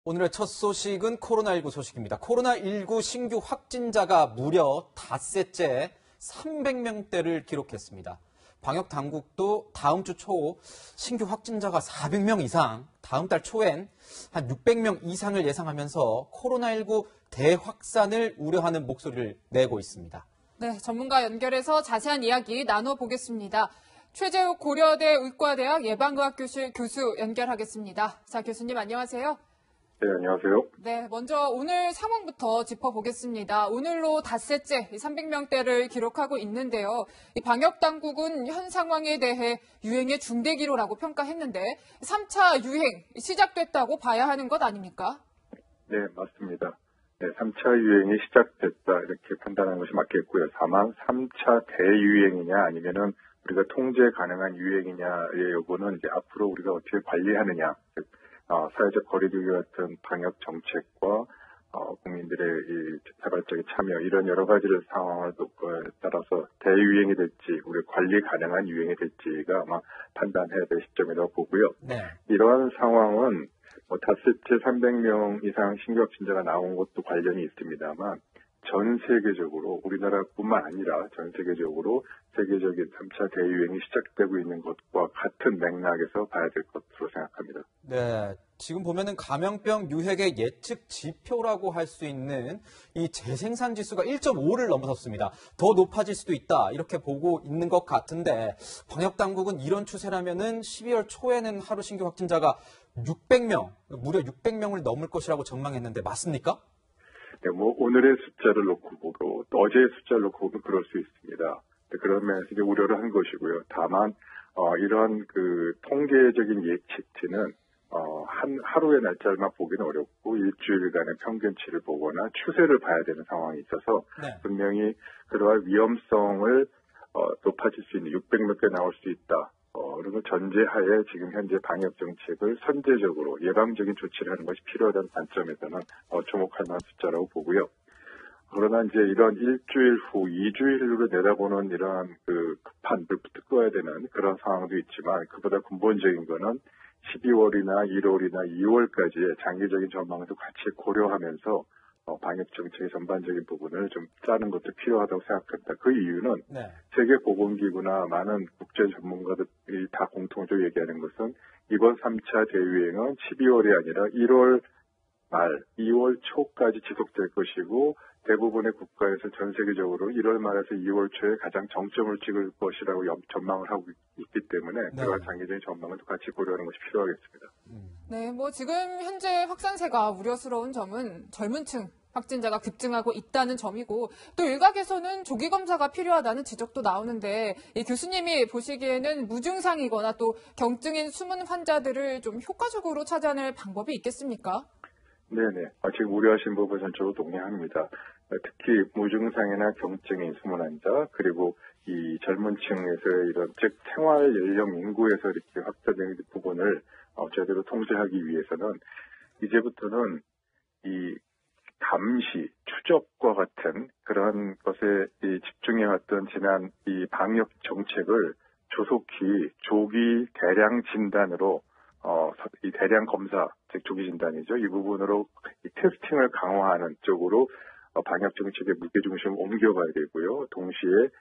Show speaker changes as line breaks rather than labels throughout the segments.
오늘의 첫 소식은 코로나19 소식입니다. 코로나19 신규 확진자가 무려 닷새째 300명대를 기록했습니다. 방역 당국도 다음 주 초 신규 확진자가 400명 이상, 다음 달 초엔 한 600명 이상을 예상하면서 코로나19 대확산을 우려하는 목소리를 내고 있습니다.
네, 전문가 연결해서 자세한 이야기 나눠보겠습니다. 최재욱 고려대 의과대학 예방의학교실 교수 연결하겠습니다. 자, 교수님 안녕하세요.
네, 안녕하세요.
네, 먼저 오늘 상황부터 짚어보겠습니다. 오늘로 닷새째 300명대를 기록하고 있는데요. 이 방역당국은 현 상황에 대해 유행의 중대기로라고 평가했는데 3차 유행 시작됐다고 봐야 하는 것 아닙니까?
네, 맞습니다. 네, 3차 유행이 시작됐다 이렇게 판단하는 것이 맞겠고요. 다만 3차 대유행이냐 아니면은 우리가 통제 가능한 유행이냐의 여부는 이제 앞으로 우리가 어떻게 관리하느냐, 즉 사회적 거리두기 같은 방역 정책과 국민들의 이 자발적인 참여 이런 여러 가지를 상황을 따라서 대유행이 될지 우리 관리 가능한 유행이 될지가 아마 판단해야 될 시점이라고 보고요.
네.
이러한 상황은 닷새째 300명 이상 신규 확진자가 나온 것도 관련이 있습니다만 전 세계적으로 우리나라뿐만 아니라 전 세계적으로 세계적인 3차 대유행이 시작되고 있는 것과 같은 맥락에서 봐야 될 것으로 생각합니다.
네, 지금 보면은 감염병 유행의 예측 지표라고 할 수 있는 이 재생산 지수가 1.5를 넘어섰습니다. 더 높아질 수도 있다 이렇게 보고 있는 것 같은데 방역 당국은 이런 추세라면은 12월 초에는 하루 신규 확진자가 600명, 무려 600명을 넘을 것이라고 전망했는데 맞습니까?
네, 오늘의 숫자를 놓고 보고 또 어제의 숫자를 놓고 보면 그럴 수 있습니다. 그런 면에서 이제 우려를 한 것이고요. 다만 이런 그 통계적인 예측치는 하루의 날짜만 보기는 어렵고 일주일간의 평균치를 보거나 추세를 봐야 되는 상황이 있어서
네.
분명히 그러한 위험성을 높아질 수 있는 600명대 나올 수 있다. 그리고 전제하에 지금 현재 방역 정책을 선제적으로 예방적인 조치를 하는 것이 필요하다는 관점에서는 주목할 만한 숫자라고 보고요. 그러나 이제 이런 일주일 후, 2주일 후로 내다보는 이러한 급한 불부터 꺼야 되는 그런 상황도 있지만 그보다 근본적인 거는 12월이나 1월이나 2월까지의 장기적인 전망도 같이 고려하면서 방역 정책의 전반적인 부분을 좀 짜는 것도 필요하다고 생각합니다. 그 이유는
네.
세계보건기구나 많은 국제 전문가들이 다 공통적으로 얘기하는 것은 이번 3차 대유행은 12월이 아니라 1월 말, 2월 초까지 지속될 것이고 대부분의 국가에서 전 세계적으로 1월 말에서 2월 초에 가장 정점을 찍을 것이라고 전망을 하고 있기 때문에
네.
그러한 장기적인 전망을 같이 고려하는 것이 필요하겠습니다.
네, 지금 현재 확산세가 우려스러운 점은 젊은 층 확진자가 급증하고 있다는 점이고 또 일각에서는 조기 검사가 필요하다는 지적도 나오는데 이 교수님이 보시기에는 무증상이거나 또 경증인 숨은 환자들을 좀 효과적으로 찾아낼 방법이 있겠습니까?
네네. 지금 우려하신 부분 전적으로 동의합니다. 특히 무증상이나 경증인 숨은 환자 그리고 이 젊은 층에서의 이런 즉 생활 연령 인구에서 이렇게 확산되는 부분을 제대로 통제하기 위해서는 이제부터는 이 감시, 추적과 같은 그런 것에 집중해왔던 지난 이 방역 정책을 조속히 조기 대량 진단으로 이 대량 검사, 즉 조기 진단이죠. 이 부분으로 이 테스팅을 강화하는 쪽으로 방역 정책의 무게 중심을 옮겨가야 되고요. 동시에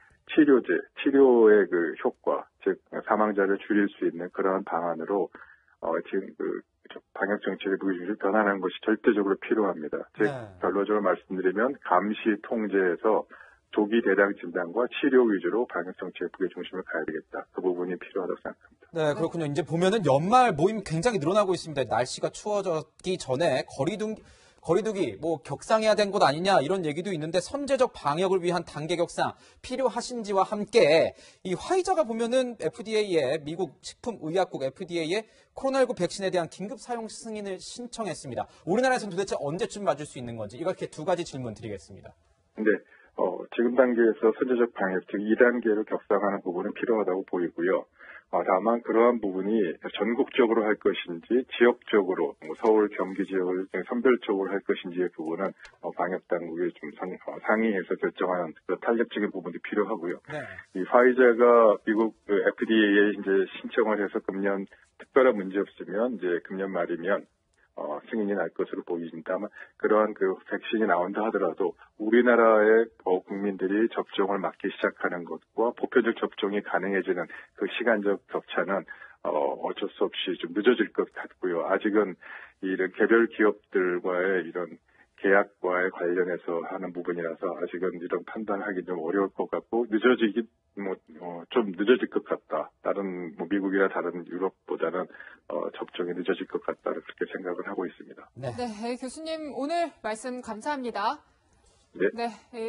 치료의 그 효과, 즉 사망자를 줄일 수 있는 그러한 방안으로 지금 방역 정책의 무게 중심을 변화하는 것이 절대적으로 필요합니다. 즉 결론적으로 말씀드리면 감시 통제에서 조기 대량 진단과 치료 위주로 방역 정책의 무게 중심을 가야 되겠다. 그 부분이 필요하다고 생각합니다.
네, 그렇군요. 이제 보면은 연말 모임 굉장히 늘어나고 있습니다. 날씨가 추워졌기 전에 거리두기 격상해야 된 것 아니냐 이런 얘기도 있는데 선제적 방역을 위한 단계 격상 필요하신지와 함께 이 화이자가 보면은 FDA에 미국 식품의약국 FDA에 코로나19 백신에 대한 긴급 사용 승인을 신청했습니다. 우리나라에서는 도대체 언제쯤 맞을 수 있는 건지 이렇게 두 가지 질문 드리겠습니다.
네. 지금 단계에서 선제적 방역, 즉 2단계로 격상하는 부분은 필요하다고 보이고요. 다만 그러한 부분이 전국적으로 할 것인지 지역적으로 서울, 경기 지역을 선별적으로 할 것인지의 부분은 방역 당국이 좀 상의해서 결정하는 그런 탄력적인 부분이 필요하고요.
네.
이 화이자가 미국 FDA에 이제 신청을 해서 금년 특별한 문제 없으면 이제 금년 말이면 승인이 날 것으로 보입니다만 그러한 그 백신이 나온다 하더라도 우리나라의 국민들이 접종을 맞기 시작하는 것과 보편적 접종이 가능해지는 그 시간적 격차는 어쩔 수 없이 좀 늦어질 것 같고요. 아직은 이런 개별 기업들과의 이런 계약과의 관련해서 하는 부분이라서 아직은 이런 판단하기 좀 어려울 것 같고 좀 늦어질 것 같다. 다른 미국이나 다른 유럽보다는 접종이 늦어질 것 같다. 그렇게 생각을 하고 있습니다.
네, 교수님 오늘 말씀 감사합니다.
네.
네.